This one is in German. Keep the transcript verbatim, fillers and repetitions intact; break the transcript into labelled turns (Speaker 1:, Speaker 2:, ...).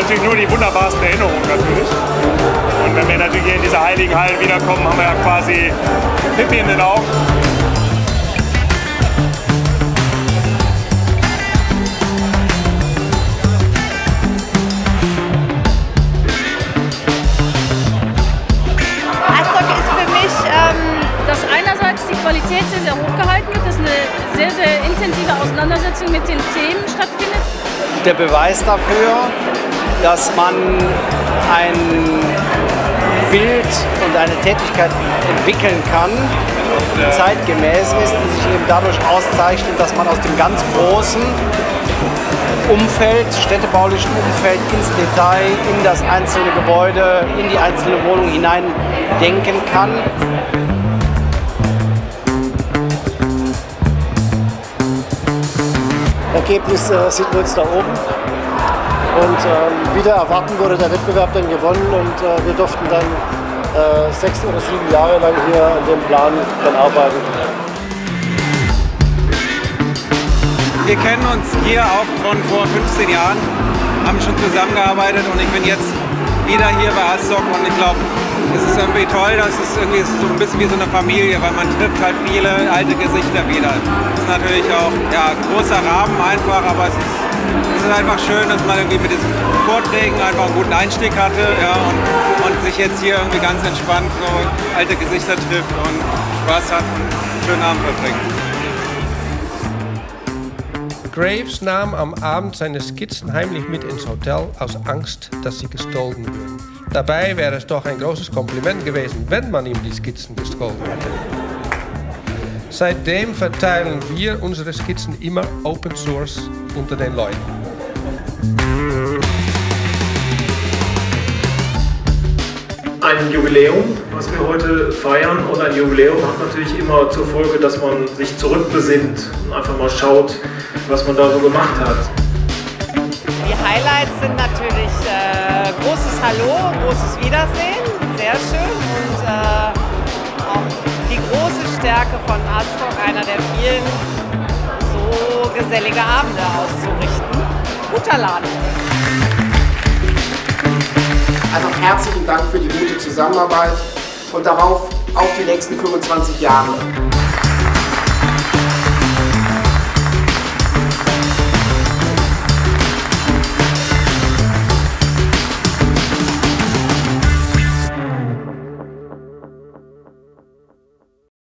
Speaker 1: natürlich nur die wunderbarsten Erinnerungen natürlich. Und wenn wir natürlich hier in diese heiligen Hallen wiederkommen, haben wir ja quasi Pippi in den Augen.
Speaker 2: Dass einerseits die Qualität sehr, sehr hoch gehalten wird, dass eine sehr, sehr intensive Auseinandersetzung mit den Themen stattfindet.
Speaker 3: Der Beweis dafür, dass man ein Bild und eine Tätigkeit entwickeln kann, die zeitgemäß ist, die sich eben dadurch auszeichnet, dass man aus dem ganz großen Umfeld, städtebaulichen Umfeld ins Detail, in das einzelne Gebäude, in die einzelne Wohnung hinein denken kann.
Speaker 4: Ergebnis äh, sieht man jetzt da oben. Und ähm, wieder erwarten wurde der Wettbewerb dann gewonnen und äh, wir durften dann äh, sechs oder sieben Jahre lang hier an dem Plan dann arbeiten.
Speaker 5: Wir kennen uns hier auch von vor fünfzehn Jahren, haben schon zusammengearbeitet und ich bin jetzt wieder hier bei ASSOC und ich glaube, es ist irgendwie toll, dass es irgendwie so ein bisschen wie so eine Familie, weil man trifft halt viele alte Gesichter wieder. Es ist natürlich auch ja, ein großer Rahmen einfach, aber es ist, es ist einfach schön, dass man irgendwie mit diesen Vorträgen einfach einen guten Einstieg hatte ja, und, und sich jetzt hier irgendwie ganz entspannt so alte Gesichter trifft und Spaß hat und einen schönen Abend verbringt.
Speaker 6: Graves nahm am Abend seine Skizzen heimlich mit ins Hotel aus Angst, dass sie gestohlen würden. Dabei wäre es doch ein großes Kompliment gewesen, wenn man ihm die Skizzen gestohlen hätte. Seitdem verteilen wir unsere Skizzen immer Open Source unter den Leuten.
Speaker 7: Ein Jubiläum, was wir heute feiern, und ein Jubiläum hat natürlich immer zur Folge, dass man sich zurückbesinnt und einfach mal schaut, was man da so gemacht hat.
Speaker 8: Die Highlights sind natürlich äh, großes Hallo, großes Wiedersehen, sehr schön, und äh, auch die große Stärke von ASSOC, einer der vielen so gesellige Abende auszurichten. Guter Laden.
Speaker 9: Einfach herzlichen Dank für die gute Zusammenarbeit und darauf auf die nächsten fünfundzwanzig Jahre.